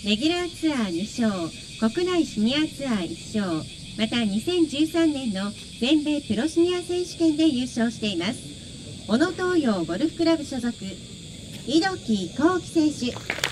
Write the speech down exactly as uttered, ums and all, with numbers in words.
レギュラーツアーに勝、国内シニアツアーいち勝、またにせんじゅうさんねんの全米プロシニア選手権で優勝しています。小野東洋ゴルフクラブ所属、井戸木幸輝選手。